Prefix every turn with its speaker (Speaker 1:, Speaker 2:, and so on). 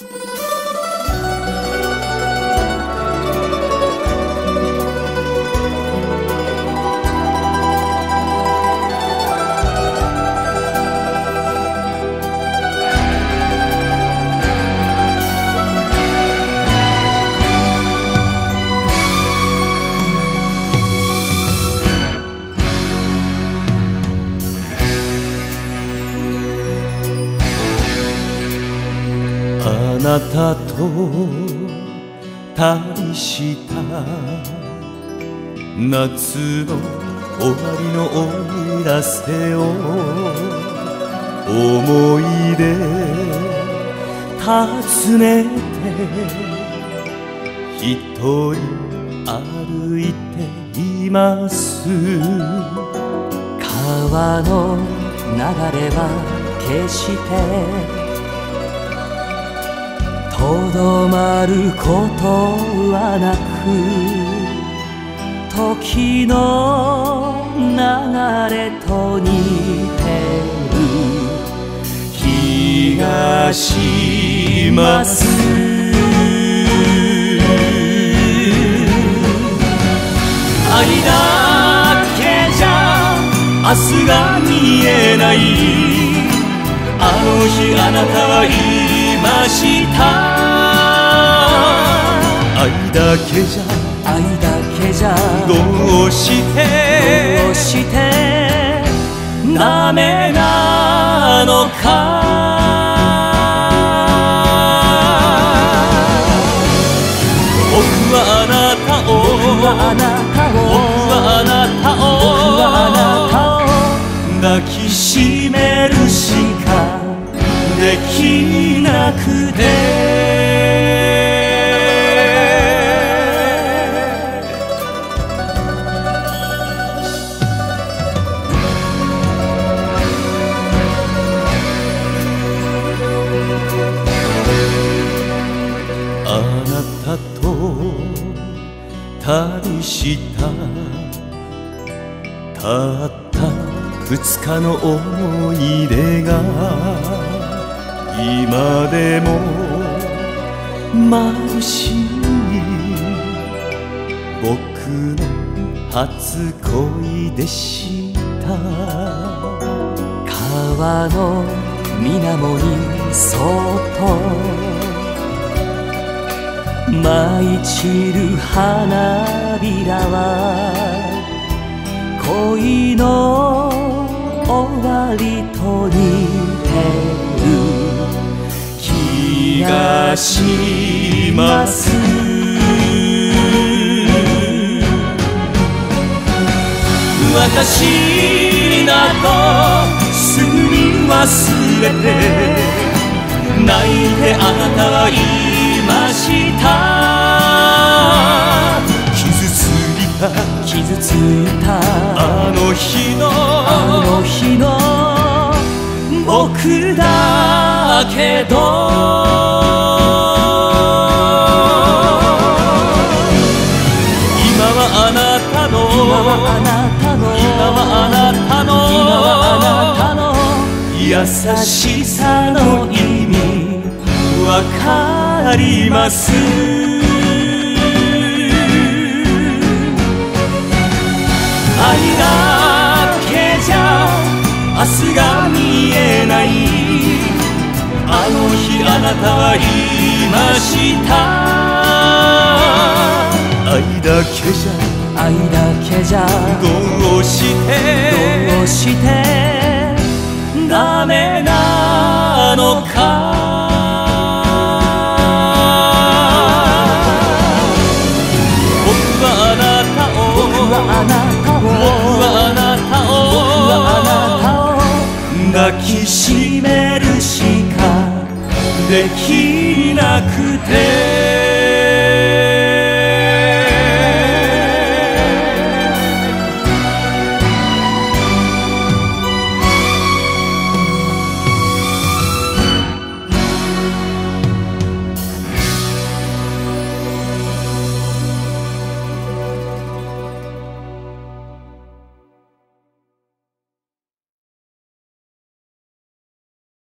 Speaker 1: あなたと旅した夏の終わりのお知らせを思い出訪ねて一人歩いています。
Speaker 2: 川の流れは決してとどまることはなく、時の流れと似てる気がします。愛だけじゃ明日が見えない、あの日あなたは言いました。
Speaker 1: 愛だけじゃ
Speaker 2: 愛だけじゃ
Speaker 1: どうして
Speaker 2: ダメなのか。僕はあなたを抱きしめるしかできなくて。
Speaker 1: あなたと旅したたった2日の思い出が今でも眩しい。僕の初恋でした。
Speaker 2: 川の水面にそっと舞い散る花びらは恋の終わりと似てる気がします。私などすぐに忘れて、泣いてあなたは言いました。傷ついた
Speaker 1: あの日の
Speaker 2: 僕だけど、今はあなたの優しさの意味わかります。愛だけじゃ明日が見えない、あの日あなたは言いました。愛だけじゃ
Speaker 1: どう
Speaker 2: してダメなのか。僕はあなたを抱きしめるしかできなくて。